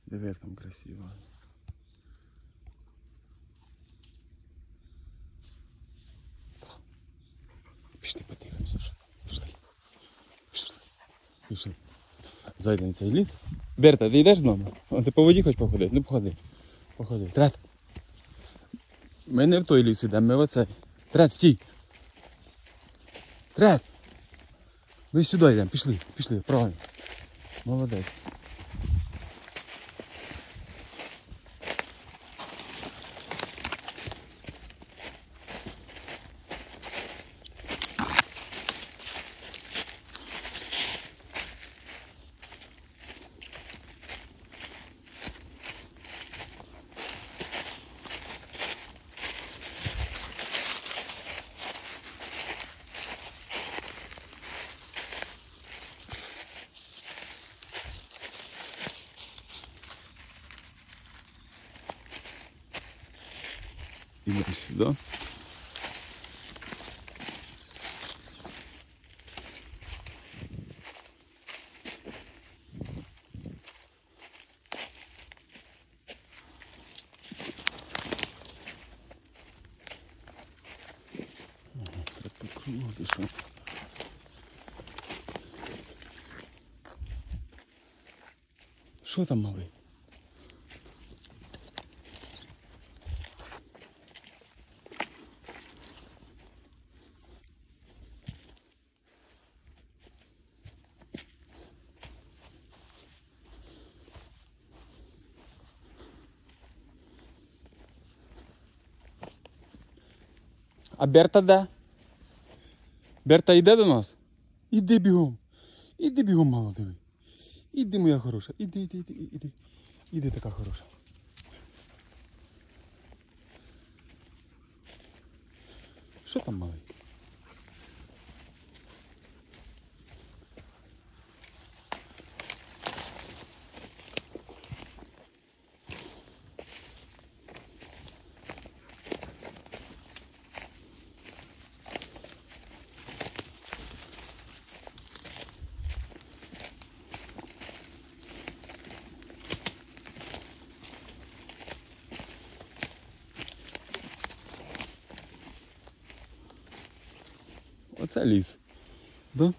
Диви, як там красиво. Пішли подивимося, що там. Пішли. Пішли. Зайдемо в цей ліс. Берта, ти йдеш з нами? О, ти по воді хочеш походити? Ну походи. Походи. Трет. Ми не в той ліс йдемо, ми в оцей. Трет, стій. Трет. Ми сюди йдемо, пішли, правильно. Молодець. Ідемо сюди. Треба покрувати, що. Що там, малий? А Берта де? Берта йде до нас? Іди бігом. Іди бігом, мало диви. Іди, моя хороша. Іди. Іди, така хороша. Що там, малий? Оце ліс. Да?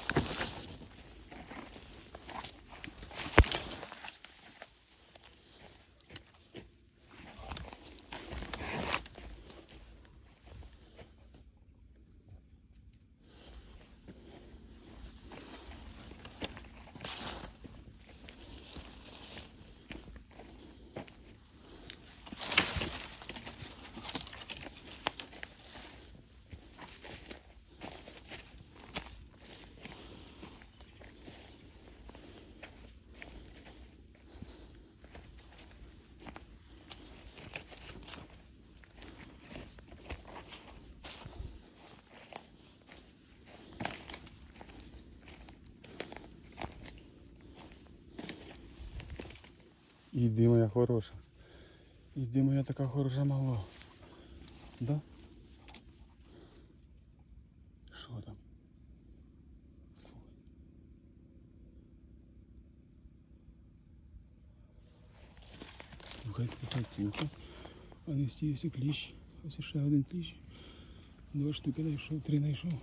Іди, моя хороша. Іди, моя така хороша мала. Да? Що там? Слухай. А не стій, ось кліщ. Ось ще один кліщ. 2 штуки знайшов, 3 знайшов.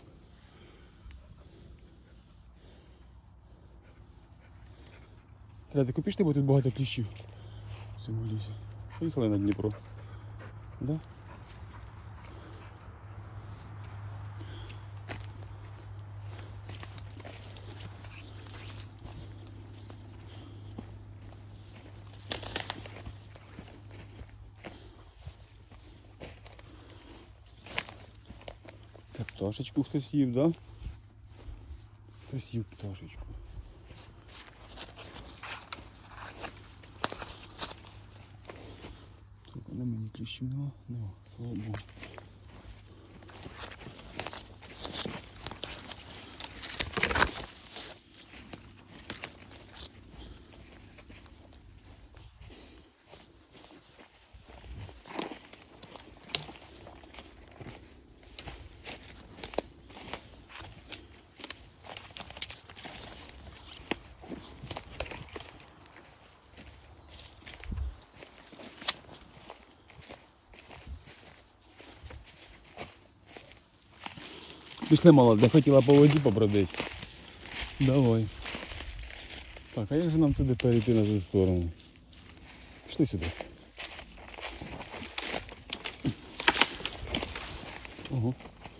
Треба, ти купиш, бо тут багато кліщів в цьому лісі. Поїхали на Дніпро. Да? Це пташечку хтось їв, да? Хтось їв пташечку. На мені кліщів нема? Нема, слава Богу. Пішли, молоде, хотіла по воді побродити. Давай. Так, а як же нам туди перейти на ту сторону? Пішли сюди. Ого.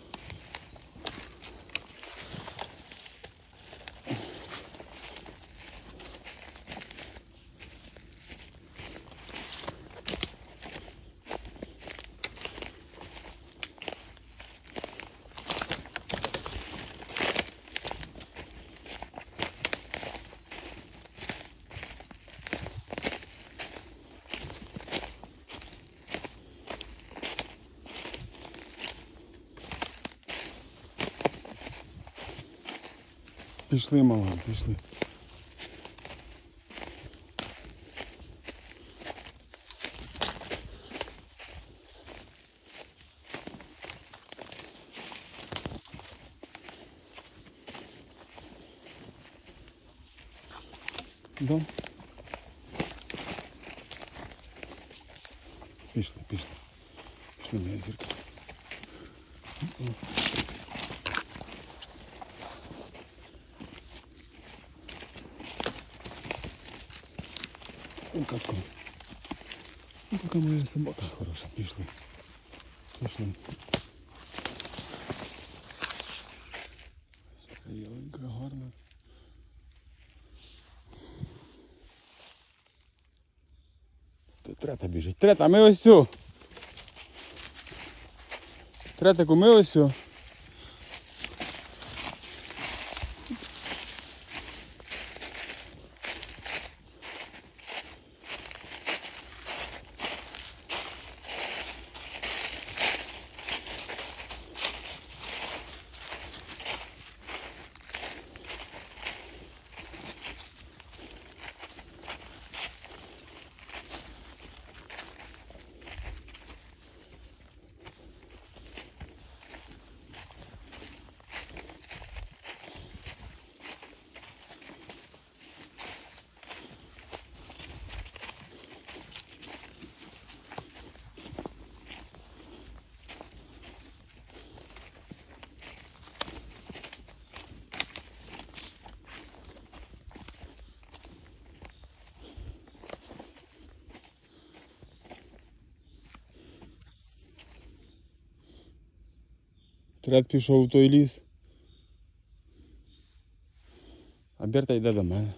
Пішли, мала, пішли. Да. Пішли, пішли. Пішли, моя зірка. Ой, какой. Ой, какая моя собака хороша. Пішли. Пішли. Така ялинка гарна. Трета біжить. Трета, ми ось сю. Третику, ми ось сю. Трет пішов в той ліс. А Берта йде до мене.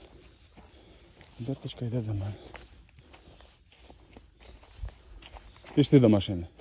Берточка йде до мене. Пішли до машини.